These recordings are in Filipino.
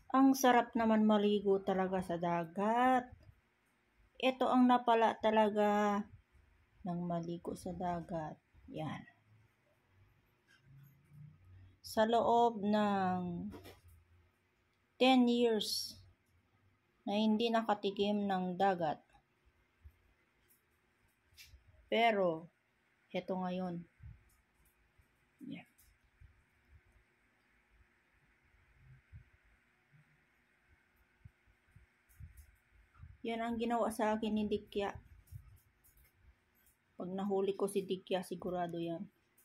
Ang sarap naman maligo talaga sa dagat. Ito ang napala talaga ng maligo sa dagat. Yan. Sa loob ng 10 years na hindi nakatikim ng dagat. Pero, heto ngayon. Yan. Yan ang ginawa sa akin ni Dikya. Pag nahuli ko si Dikya, sigurado yan.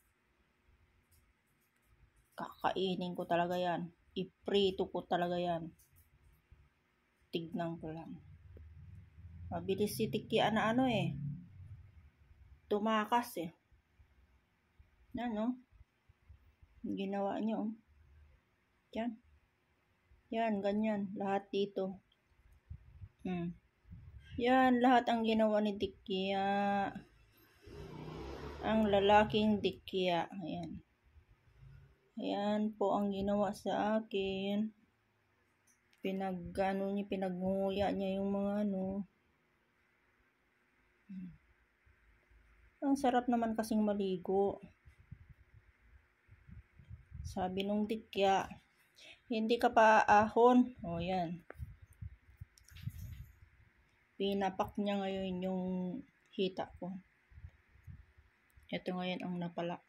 Kakainin ko talaga yan. Iprito ko talaga yan. Tignan ko lang. Mabilis si Dikya na tumakas Yan ginawa niyo. Yan. Yan, ganyan. Lahat dito. Yan, lahat ang ginawa ni Dikya. Ang lalaking Dikya. Ayan. Ayan po ang ginawa sa akin. Pinagnguya niya yung mga Ang sarap naman kasing maligo. Sabi nung Dikya, hindi ka pa ahon. O yan. Pinapak niya ngayon yung hita ko. Ito ngayon ang napala.